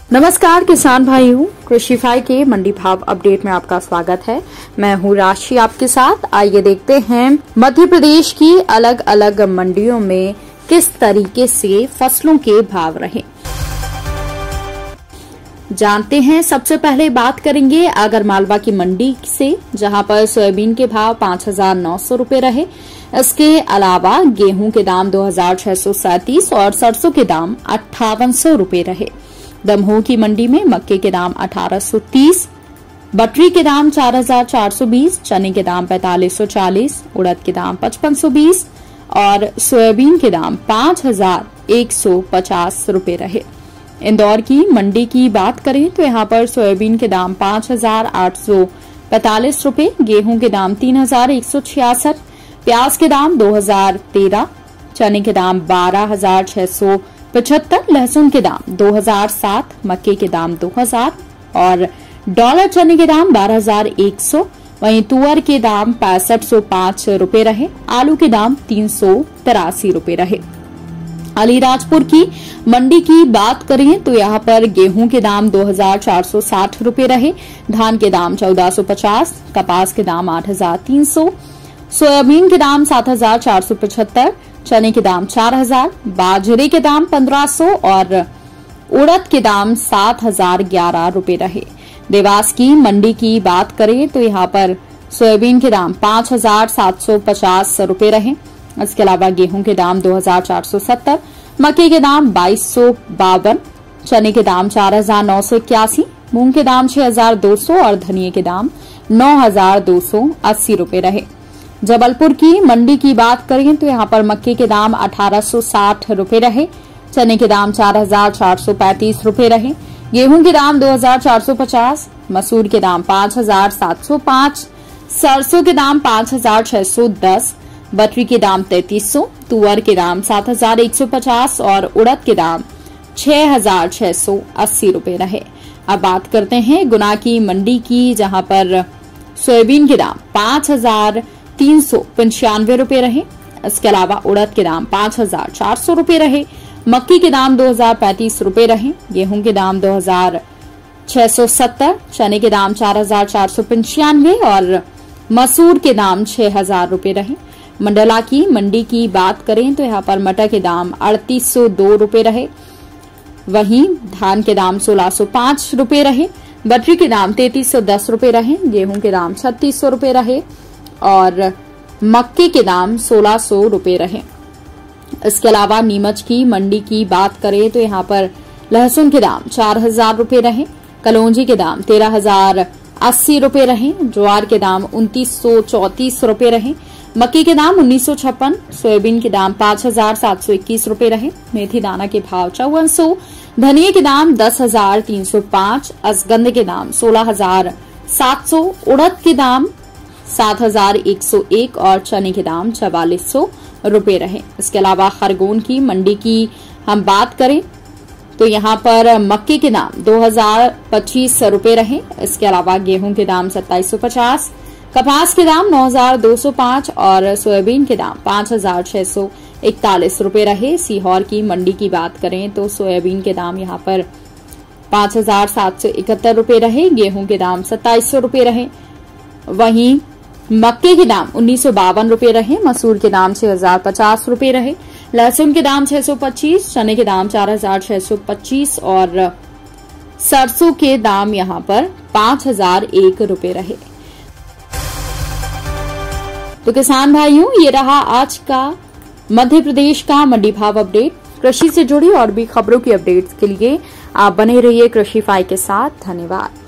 नमस्कार किसान भाइयों, कृषिफाई के मंडी भाव अपडेट में आपका स्वागत है। मैं हूँ राशि आपके साथ। आइए देखते हैं मध्य प्रदेश की अलग अलग मंडियों में किस तरीके से फसलों के भाव रहे। जानते हैं। सबसे पहले बात करेंगे आगरमालवा की मंडी से, जहां पर सोयाबीन के भाव 5,900 रूपये रहे। इसके अलावा गेहूं के दाम 2,637 और सरसों के दाम 5,800 रूपये रहे। दमोह की मंडी में मक्के के दाम 1,830, बटरी के दाम 4,420, चने के दाम 4,540, उड़द के दाम 5,520 और सोयाबीन के दाम 5,150 रूपये रहे। इंदौर की मंडी की बात करें तो यहां पर सोयाबीन के दाम 5,845 रूपये, गेहूं के दाम 3,166, प्याज के दाम 2,013, चने के दाम 12,675, लहसुन के दाम 2,007, मक्के के दाम 2,000 और डॉलर चने के दाम 12,100। वहीं तुअर के दाम 6505 रूपये रहे। आलू के दाम 383 रूपये रहे। अलीराजपुर की मंडी की बात करें तो यहां पर गेहूं के दाम 2,460 रूपये रहे, धान के दाम 1,450, कपास के दाम 8,300, सोयाबीन के दाम 7,475, चने के दाम 4,000, बाजरे के दाम 1,500 और उड़द के दाम 7,011 रूपये रहे। देवास की मंडी की बात करें तो यहां पर सोयाबीन के दाम 5,750 रूपये रहे। इसके अलावा गेहूं के दाम 2,470, मक्के के दाम 2,252, चने के दाम 4,981, मूंग के दाम 6,200 और धनिये के दाम 9,280 रूपये रहे। जबलपुर की मंडी की बात करें तो यहां पर मक्के के दाम 1,860 रूपये रहे, चने के दाम 4,435 रूपये रहे, गेहूं के दाम 2,450, मसूर के दाम 5,705, सरसों के दाम 5,610, बटरी के दाम 3,300, तुअर के दाम 7,150 और उड़द के दाम 6,680 रूपये रहे। अब बात करते हैं गुना की मंडी की, जहां पर सोयाबीन के दाम 5,395 रूपये रहे। इसके अलावा उड़द के दाम 5,400 रूपये रहे, मक्की के दाम 2,035 रूपये रहे, गेहूं के दाम 2,670, चने के दाम 4,495 और मसूर के दाम 6,000 रूपये रहे। मंडला की मंडी की बात करें तो यहां पर मटर के दाम 3,802 रूपये रहे, वहीं धान के दाम 1,605 रूपये रहे, बटरी के दाम 3,310 रूपये रहे, गेहूं के दाम 3,600 रूपये रहे और मक्के के दाम 1,600 रूपये रहे। इसके अलावा नीमच की मंडी की बात करें तो यहां पर लहसुन के दाम 4,000 रूपये रहे, कलौंजी के दाम 13,080 रूपये रहे, ज्वार के दाम 2,934 रूपये रहे, मक्की के दाम 1,956, सोयाबीन के दाम 5,721 रूपये रहे, मेथी दाना के भाव 5,400, धनिये के दाम 10,305, असगंध के दाम 16,700, उड़द के दाम 7,101 और चने के दाम 4,400 रूपये रहे। इसके अलावा खरगोन की मंडी की हम बात करें तो यहां पर मक्के के दाम 2,025 रूपये रहे। इसके अलावा गेहूं के दाम 2,750, कपास के दाम 9,205 और सोयाबीन के दाम 5,641 रूपये रहे। सीहोर की मंडी की बात करें तो सोयाबीन के दाम यहां पर 5,771 रूपये रहे, गेहूं के दाम 2,700 रूपये रहे, वहीं मक्के के दाम 1,952 रूपये रहे, मसूर के दाम 6,050 रूपये रहे, लहसुन के दाम 625, चने के दाम 4,625 और सरसों के दाम यहां पर 5,001 रूपये रहे। तो किसान भाइयों, ये रहा आज का मध्य प्रदेश का मंडी भाव अपडेट। कृषि से जुड़ी और भी खबरों की अपडेट्स के लिए आप बने रहिए कृषिफाई के साथ। धन्यवाद।